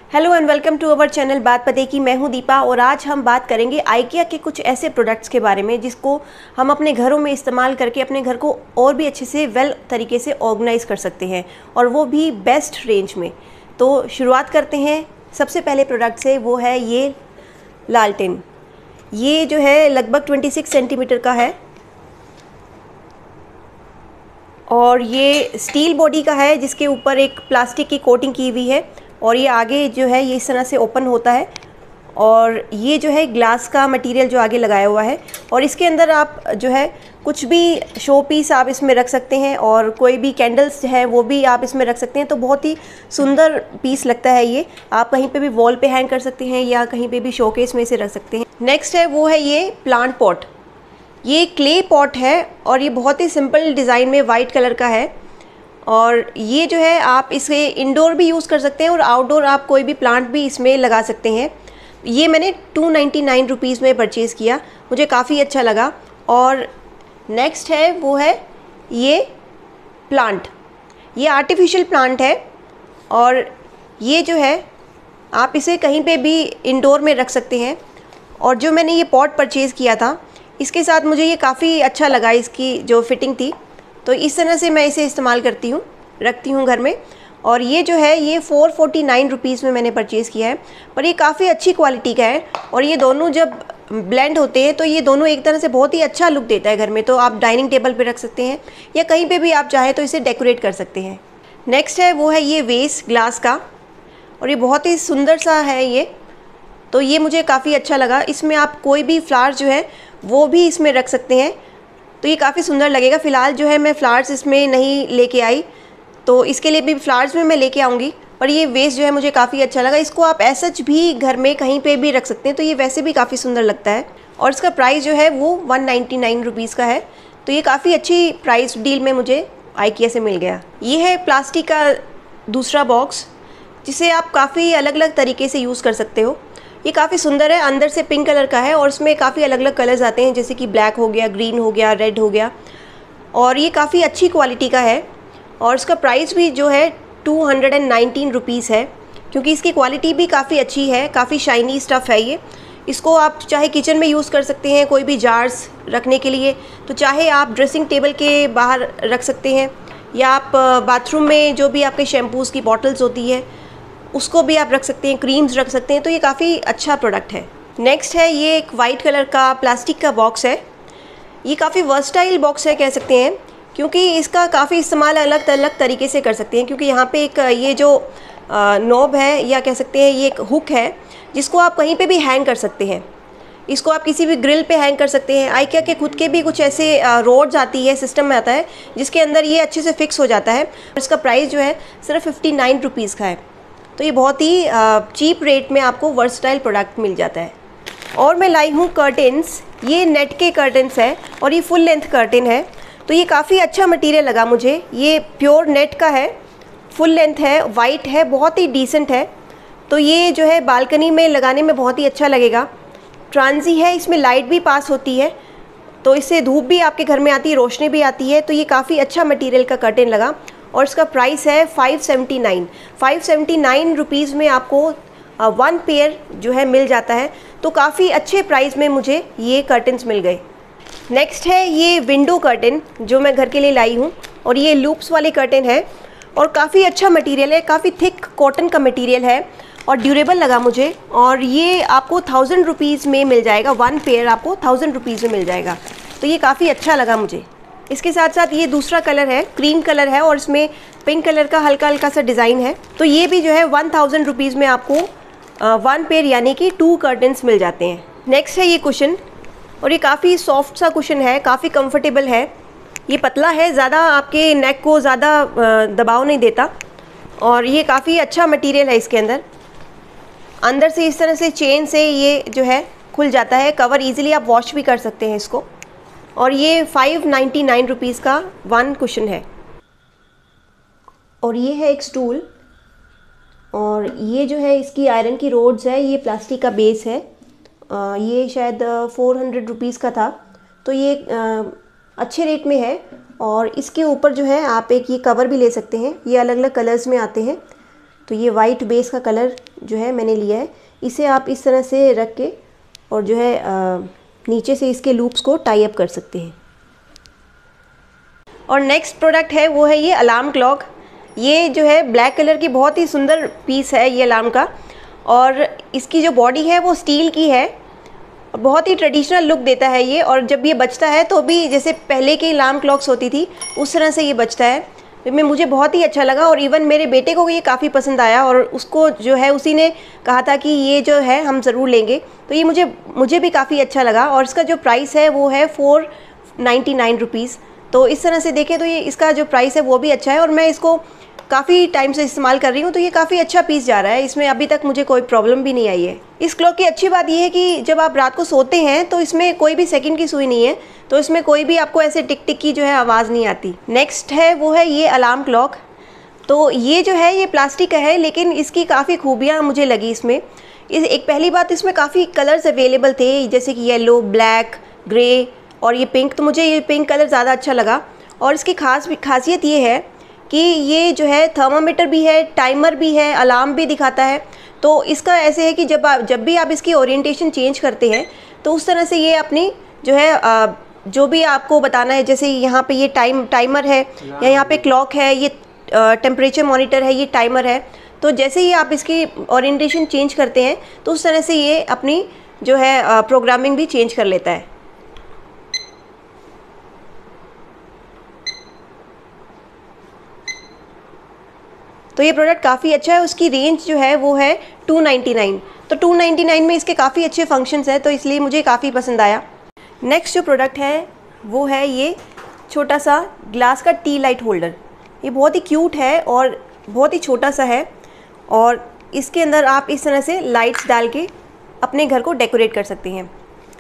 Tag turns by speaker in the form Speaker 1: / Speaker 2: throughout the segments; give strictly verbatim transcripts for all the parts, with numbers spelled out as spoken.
Speaker 1: Hello and welcome to our channel बात पते की। मैं हूं दीपा और आज हम बात करेंगे आइकिया के कुछ ऐसे प्रोडक्ट्स के बारे में जिसको हम अपने घरों में इस्तेमाल करके अपने घर को और भी अच्छे से वेल तरीके से ऑर्गेनाइज कर सकते हैं, और वो भी बेस्ट रेंज में। तो शुरुआत करते हैं सबसे पहले प्रोडक्ट से, वो है ये लालटेन। ये जो है लगभग छब्बीस सेंटीमीटर का है और ये स्टील बॉडी का है जिसके ऊपर एक प्लास्टिक की कोटिंग की हुई है, और ये आगे जो है ये इस तरह से ओपन होता है, और ये जो है ग्लास का मटेरियल जो आगे लगाया हुआ है। और इसके अंदर आप जो है कुछ भी शो पीस आप इसमें रख सकते हैं, और कोई भी कैंडल्स है वो भी आप इसमें रख सकते हैं। तो बहुत ही सुंदर पीस लगता है ये। आप कहीं पे भी वॉल पे हैंग कर सकते हैं या कहीं पे भी शोकेस में इसे रख सकते हैं। नेक्स्ट है वो है ये प्लांट पॉट। ये क्ले पॉट है और ये बहुत ही सिंपल डिज़ाइन में वाइट कलर का है, और ये जो है आप इसे इंडोर भी यूज़ कर सकते हैं और आउटडोर आप कोई भी प्लांट भी इसमें लगा सकते हैं। ये मैंने टू नाइन्टी नाइन रुपीज़ में परचेज़ किया, मुझे काफ़ी अच्छा लगा। और नेक्स्ट है वो है ये प्लांट। ये आर्टिफिशियल प्लांट है और ये जो है आप इसे कहीं पे भी इंडोर में रख सकते हैं। और जो मैंने ये पॉट परचेज़ किया था इसके साथ मुझे ये काफ़ी अच्छा लगा, इसकी जो फिटिंग थी। तो इस तरह से मैं इसे इस्तेमाल करती हूँ, रखती हूँ घर में। और ये जो है ये फोर फोर्टी नाइन रुपीज़ में मैंने परचेज़ किया है, पर ये काफ़ी अच्छी क्वालिटी का है। और ये दोनों जब ब्लेंड होते हैं तो ये दोनों एक तरह से बहुत ही अच्छा लुक देता है घर में। तो आप डाइनिंग टेबल पे रख सकते हैं या कहीं पे भी आप चाहें तो इसे डेकोरेट कर सकते हैं। नेक्स्ट है वो है ये वेस ग्लास का, और ये बहुत ही सुंदर सा है ये। तो ये मुझे काफ़ी अच्छा लगा। इसमें आप कोई भी फ्लावर जो है वो भी इसमें रख सकते हैं, तो ये काफ़ी सुंदर लगेगा। फ़िलहाल जो है मैं फ्लावर्स इसमें नहीं लेके आई, तो इसके लिए भी फ्लावर्स में मैं लेके आऊँगी। पर ये वेस जो है मुझे काफ़ी अच्छा लगा। इसको आप ऐसा भी घर में कहीं पे भी रख सकते हैं, तो ये वैसे भी काफ़ी सुंदर लगता है। और इसका प्राइस जो है वो वन नाइन्टी नाइन रुपीज़ का है, तो ये काफ़ी अच्छी प्राइस डील में मुझे आइकिया से मिल गया। ये है प्लास्टिक का दूसरा बॉक्स, जिसे आप काफ़ी अलग अलग तरीके से यूज़ कर सकते हो। ये काफ़ी सुंदर है, अंदर से पिंक कलर का है और इसमें काफ़ी अलग अलग कलर्स आते हैं, जैसे कि ब्लैक हो गया, ग्रीन हो गया, रेड हो गया। और ये काफ़ी अच्छी क्वालिटी का है और इसका प्राइस भी जो है two hundred and nineteen rupees है, क्योंकि इसकी क्वालिटी भी काफ़ी अच्छी है। काफ़ी शाइनी स्टफ़ है ये। इसको आप चाहे किचन में यूज़ कर सकते हैं, कोई भी जार्स रखने के लिए, तो चाहे आप ड्रेसिंग टेबल के बाहर रख सकते हैं, या आप बाथरूम में जो भी आपके शैम्पूज़ की बॉटल्स होती है उसको भी आप रख सकते हैं, क्रीम्स रख सकते हैं। तो ये काफ़ी अच्छा प्रोडक्ट है। नेक्स्ट है ये एक वाइट कलर का प्लास्टिक का बॉक्स है। ये काफ़ी वर्सटाइल बॉक्स है कह सकते हैं, क्योंकि इसका काफ़ी इस्तेमाल अलग अलग तरीके से कर सकते हैं। क्योंकि यहाँ पे एक ये जो नॉब है, या कह सकते हैं ये एक हुक है, जिसको आप कहीं पे भी हैंग कर सकते हैं। इसको आप किसी भी ग्रिल पे हैंग कर सकते हैं। आइकिया के खुद के भी कुछ ऐसे रोड्स आती है, सिस्टम में आता है, जिसके अंदर ये अच्छे से फिक्स हो जाता है। इसका प्राइस जो है सिर्फ फिफ्टी नाइन रुपीज़ का है, तो ये बहुत ही चीप रेट में आपको वर्सटाइल प्रोडक्ट मिल जाता है। और मैं लाई हूँ कर्टेन्स। ये नेट के कर्टेन्स है और ये फुल लेंथ कर्टेन है, तो ये काफ़ी अच्छा मटेरियल लगा मुझे। ये प्योर नेट का है, फुल लेंथ है, वाइट है, बहुत ही डिसेंट है। तो ये जो है बालकनी में लगाने में बहुत ही अच्छा लगेगा। ट्रांजी है, इसमें लाइट भी पास होती है, तो इससे धूप भी आपके घर में आती है, रोशनी भी आती है। तो ये काफ़ी अच्छा मटेरियल का कर्टेन लगा और इसका प्राइस है five seventy nine five seventy nine rupees में आपको वन पेयर जो है मिल जाता है। तो काफ़ी अच्छे प्राइस में मुझे ये कर्टन्स मिल गए। नेक्स्ट है ये विंडो कर्टन जो मैं घर के लिए लाई हूँ, और ये लूप्स वाले कर्टन है और काफ़ी अच्छा मटेरियल है, काफ़ी थिक कॉटन का मटेरियल है और ड्यूरेबल लगा मुझे। और ये आपको थाउजेंड रुपीज़ में मिल जाएगा, वन पेयर आपको थाउजेंड रुपीज़ में मिल जाएगा। तो ये काफ़ी अच्छा लगा मुझे। इसके साथ साथ ये दूसरा कलर है, क्रीम कलर है, और इसमें पिंक कलर का हल्का हल्का सा डिज़ाइन है। तो ये भी जो है वन थाउजेंड रुपीज़ में आपको वन पेयर यानी कि टू कर्टन्स मिल जाते हैं। नेक्स्ट है ये कुशन, और ये काफ़ी सॉफ्ट सा कुशन है, काफ़ी कंफर्टेबल है। ये पतला है, ज़्यादा आपके नेक को ज़्यादा दबाव नहीं देता, और ये काफ़ी अच्छा मटेरियल है। इसके अंदर अंदर से इस तरह से चेन से ये जो है खुल जाता है। कवर ईजिली आप वॉश भी कर सकते हैं इसको। और ये फाइव नाइन्टी नाइन रुपीज़ का वन कुशन है। और ये है एक स्टूल, और ये जो है इसकी आयरन की रोड्स है, ये प्लास्टिक का बेस है। आ, ये शायद फोर हंड्रेड रुपीज़ का था, तो ये आ, अच्छे रेट में है। और इसके ऊपर जो है आप एक ये कवर भी ले सकते हैं, ये अलग अलग कलर्स में आते हैं। तो ये वाइट बेस का कलर जो है मैंने लिया है। इसे आप इस तरह से रख के और जो है आ, नीचे से इसके लूप्स को टाई अप कर सकते हैं। और नेक्स्ट प्रोडक्ट है वो है ये अलार्म क्लॉक। ये जो है ब्लैक कलर की बहुत ही सुंदर पीस है ये अलार्म का, और इसकी जो बॉडी है वो स्टील की है, बहुत ही ट्रेडिशनल लुक देता है ये। और जब ये बजता है तो भी जैसे पहले की अलार्म क्लॉक्स होती थी उस तरह से ये बजता है। में मुझे बहुत ही अच्छा लगा, और इवन मेरे बेटे को ये काफ़ी पसंद आया, और उसको जो है उसी ने कहा था कि ये जो है हम ज़रूर लेंगे। तो ये मुझे मुझे भी काफ़ी अच्छा लगा, और इसका जो प्राइस है वो है फोर नाइन्टी नाइन रुपीज़। तो इस तरह से देखें तो ये इसका जो प्राइस है वो भी अच्छा है, और मैं इसको काफ़ी टाइम से इस्तेमाल कर रही हूँ, तो ये काफ़ी अच्छा पीस जा रहा है। इसमें अभी तक मुझे कोई प्रॉब्लम भी नहीं आई है। इस क्लॉक की अच्छी बात ये है कि जब आप रात को सोते हैं तो इसमें कोई भी सेकंड की सुई नहीं है, तो इसमें कोई भी आपको ऐसे टिक टिक की जो है आवाज़ नहीं आती। नेक्स्ट है वो है ये अलार्म क्लॉक। तो ये जो है ये प्लास्टिक का है, लेकिन इसकी काफ़ी खूबियाँ मुझे लगी इसमें। इस एक पहली बात, इसमें काफ़ी कलर्स अवेलेबल थे, जैसे कि येलो, ब्लैक, ग्रे और ये पिंक। तो मुझे ये पिंक कलर ज़्यादा अच्छा लगा। और इसकी खास खासियत ये है कि ये जो है थर्मामीटर भी है, टाइमर भी है, अलार्म भी दिखाता है। तो इसका ऐसे है कि जब आप जब भी आप इसकी ओरिएंटेशन चेंज करते हैं तो उस तरह से ये अपनी जो है आ, जो भी आपको बताना है, जैसे यहाँ पे ये टाइम टाइमर है, या यहाँ पे क्लॉक है, ये टेम्परेचर मॉनिटर है, ये टाइमर है। तो जैसे ही आप इसकी ओरिएंटेशन चेंज करते हैं तो उस तरह से ये अपनी जो है प्रोग्रामिंग भी चेंज कर लेता है। तो ये प्रोडक्ट काफ़ी अच्छा है। उसकी रेंज जो है वो है टू नाइन्टी नाइन। तो टू नाइन्टी नाइन में इसके काफ़ी अच्छे फंक्शंस हैं, तो इसलिए मुझे काफ़ी पसंद आया। नेक्स्ट जो प्रोडक्ट है वो है ये छोटा सा ग्लास का टी लाइट होल्डर। ये बहुत ही क्यूट है और बहुत ही छोटा सा है, और इसके अंदर आप इस तरह से लाइट्स डाल के अपने घर को डेकोरेट कर सकते हैं।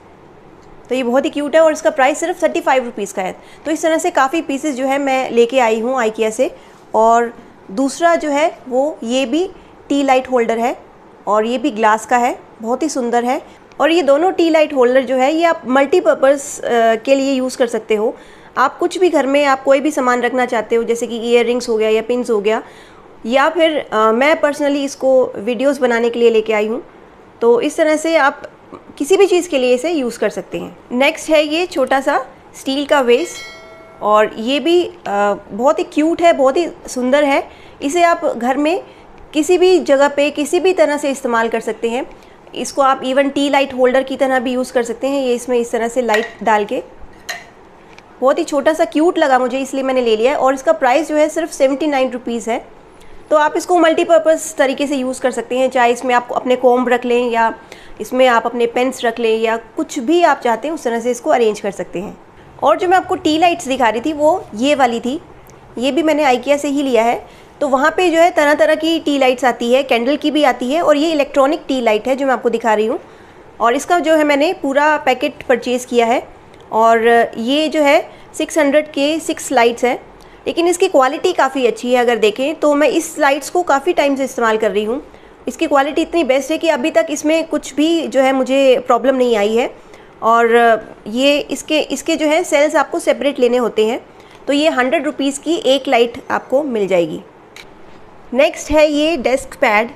Speaker 1: तो ये बहुत ही क्यूट है, और इसका प्राइस सिर्फ थर्टी फाइव रुपीज़ का है। तो इस तरह से काफ़ी पीसेस जो है मैं लेके आई हूँ आइकिया से। और दूसरा जो है वो ये भी टी लाइट होल्डर है, और ये भी ग्लास का है, बहुत ही सुंदर है। और ये दोनों टी लाइट होल्डर जो है ये आप मल्टीपर्पज़ के लिए यूज़ कर सकते हो। आप कुछ भी घर में आप कोई भी सामान रखना चाहते हो, जैसे कि ईयर रिंग्स हो गया या पिन्स हो गया, या फिर आ, मैं पर्सनली इसको वीडियोस बनाने के लिए लेके आई हूँ। तो इस तरह से आप किसी भी चीज़ के लिए इसे यूज़ कर सकते हैं। नेक्स्ट है ये छोटा सा स्टील का वेस, और ये भी आ, बहुत ही क्यूट है, बहुत ही सुंदर है। इसे आप घर में किसी भी जगह पे किसी भी तरह से इस्तेमाल कर सकते हैं। इसको आप इवन टी लाइट होल्डर की तरह भी यूज़ कर सकते हैं। ये इसमें इस तरह से लाइट डाल के, बहुत ही छोटा सा क्यूट लगा मुझे, इसलिए मैंने ले लिया है। और इसका प्राइस जो है सिर्फ सेवेंटी नाइन रुपीज़ है। तो आप इसको मल्टीपर्पज़ तरीके से यूज़ कर सकते हैं, चाहे इसमें आप अपने कॉम्ब रख लें, या इसमें आप अपने पेन्स रख लें, या कुछ भी आप चाहते हैं उस तरह से इसको अरेंज कर सकते हैं। और जो मैं आपको टी लाइट्स दिखा रही थी वो ये वाली थी, ये भी मैंने आइकिया से ही लिया है। तो वहाँ पे जो है तरह तरह की टी लाइट्स आती है, कैंडल की भी आती है, और ये इलेक्ट्रॉनिक टी लाइट है जो मैं आपको दिखा रही हूँ। और इसका जो है मैंने पूरा पैकेट परचेज़ किया है, और ये जो है सिक्स हंड्रेड के सिक्स लाइट्स हैं, लेकिन इसकी क्वालिटी काफ़ी अच्छी है। अगर देखें तो मैं इस लाइट्स को काफ़ी टाइम से इस्तेमाल कर रही हूँ। इसकी क्वालिटी इतनी बेस्ट है कि अभी तक इसमें कुछ भी जो है मुझे प्रॉब्लम नहीं आई है। और ये इसके इसके जो है सेल्स आपको सेपरेट लेने होते हैं। तो ये हंड्रेड रुपीज़ की एक लाइट आपको मिल जाएगी। नेक्स्ट है ये डेस्क पैड,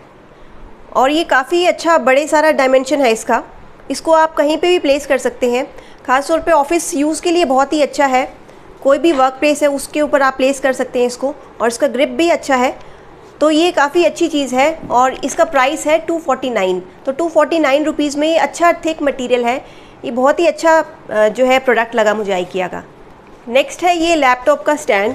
Speaker 1: और ये काफ़ी अच्छा बड़े सारा डायमेंशन है इसका। इसको आप कहीं पे भी प्लेस कर सकते हैं, ख़ास तौर पे ऑफिस यूज़ के लिए बहुत ही अच्छा है। कोई भी वर्क प्लेस है उसके ऊपर आप प्लेस कर सकते हैं इसको, और इसका ग्रिप भी अच्छा है। तो ये काफ़ी अच्छी चीज़ है, और इसका प्राइस है टू फोर्टी नाइन। तो टू फोर्टी नाइन रुपीज़ में ये अच्छा थिक मटेरियल है। ये बहुत ही अच्छा जो है प्रोडक्ट लगा मुझे आइकिया का। नेक्स्ट है ये लैपटॉप का स्टैंड।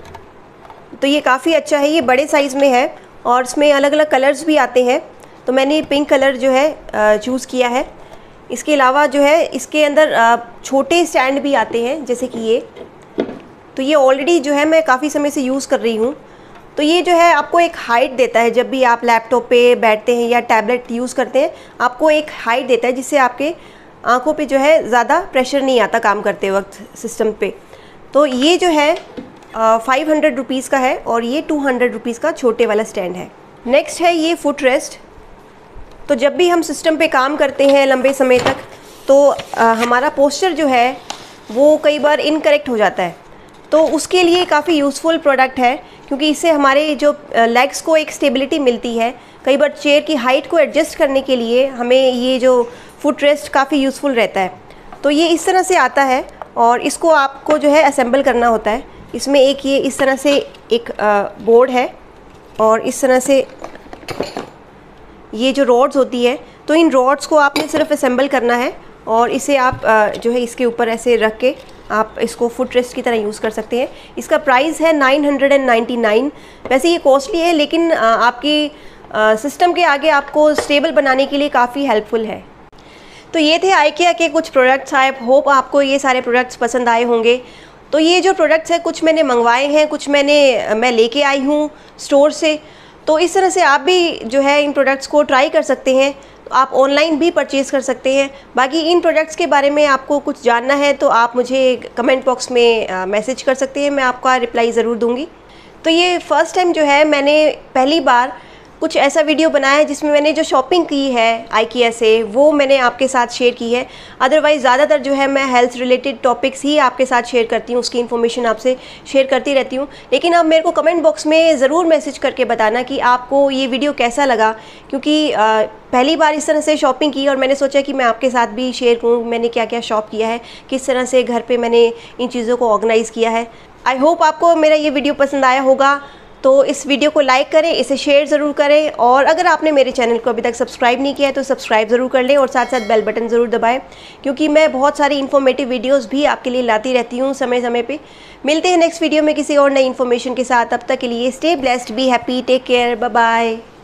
Speaker 1: तो ये काफ़ी अच्छा है, ये बड़े साइज़ में है, और इसमें अलग अलग कलर्स भी आते हैं। तो मैंने पिंक कलर जो है चूज़ किया है। इसके अलावा जो है इसके अंदर छोटे स्टैंड भी आते हैं, जैसे कि ये। तो ये ऑलरेडी जो है मैं काफ़ी समय से यूज़ कर रही हूँ। तो ये जो है आपको एक हाइट देता है, जब भी आप लैपटॉप पे बैठते हैं या टैबलेट यूज़ करते हैं, आपको एक हाइट देता है, जिससे आपके आँखों पे जो है ज़्यादा प्रेशर नहीं आता काम करते वक्त सिस्टम पे। तो ये जो है फाइव हंड्रेड रुपीज़ का है, और ये टू हंड्रेड रुपीज़ का छोटे वाला स्टैंड है। नेक्स्ट है ये फुट रेस्ट। तो जब भी हम सिस्टम पे काम करते हैं लंबे समय तक, तो आ, हमारा पोस्चर जो है वो कई बार इनकरेक्ट हो जाता है। तो उसके लिए काफ़ी यूज़फुल प्रोडक्ट है, क्योंकि इससे हमारे जो लेग्स को एक स्टेबिलिटी मिलती है। कई बार चेयर की हाइट को एडजस्ट करने के लिए हमें ये जो फुट रेस्ट काफ़ी यूज़फुल रहता है। तो ये इस तरह से आता है और इसको आपको जो है असेंबल करना होता है। इसमें एक ये इस तरह से एक बोर्ड है और इस तरह से ये जो रॉड्स होती है, तो इन रॉड्स को आपने सिर्फ असेंबल करना है और इसे आप जो है इसके ऊपर ऐसे रख के आप इसको फुट रेस्ट की तरह यूज़ कर सकते हैं। इसका प्राइस है नाइन हंड्रेड नाइन्टी नाइन। वैसे ये कॉस्टली है लेकिन आपकी सिस्टम के आगे आपको स्टेबल बनाने के लिए काफ़ी हेल्पफुल है। तो ये थे आइकिया के कुछ प्रोडक्ट्स। आई होप आपको ये सारे प्रोडक्ट्स पसंद आए होंगे। तो ये जो प्रोडक्ट्स हैं कुछ मैंने मंगवाए हैं, कुछ मैंने मैं लेके आई हूँ स्टोर से। तो इस तरह से आप भी जो है इन प्रोडक्ट्स को ट्राई कर सकते हैं। तो आप ऑनलाइन भी परचेज़ कर सकते हैं। बाकी इन प्रोडक्ट्स के बारे में आपको कुछ जानना है तो आप मुझे कमेंट बॉक्स में मैसेज कर सकते हैं, मैं आपका रिप्लाई ज़रूर दूँगी। तो ये फ़र्स्ट टाइम जो है मैंने पहली बार कुछ ऐसा वीडियो बनाया है जिसमें मैंने जो शॉपिंग की है आइकिया से वो मैंने आपके साथ शेयर की है। अदरवाइज़ ज़्यादातर जो है मैं हेल्थ रिलेटेड टॉपिक्स ही आपके साथ शेयर करती हूँ, उसकी इन्फॉर्मेशन आपसे शेयर करती रहती हूँ। लेकिन आप मेरे को कमेंट बॉक्स में ज़रूर मैसेज करके बताना कि आपको ये वीडियो कैसा लगा, क्योंकि आ, पहली बार इस तरह से शॉपिंग की और मैंने सोचा कि मैं आपके साथ भी शेयर करूँ मैंने क्या क्या शॉप किया है, किस तरह से घर पर मैंने इन चीज़ों को ऑर्गेनाइज़ किया है। आई होप आपको मेरा ये वीडियो पसंद आया होगा। तो इस वीडियो को लाइक करें, इसे शेयर ज़रूर करें और अगर आपने मेरे चैनल को अभी तक सब्सक्राइब नहीं किया है तो सब्सक्राइब ज़रूर कर लें और साथ साथ बेल बटन ज़रूर दबाएं, क्योंकि मैं बहुत सारी इन्फॉर्मेटिव वीडियोस भी आपके लिए लाती रहती हूँ समय समय पे। मिलते हैं नेक्स्ट वीडियो में किसी और नई इन्फॉर्मेशन के साथ। तब तक के लिए stay blessed, be happy, take care, bye bye.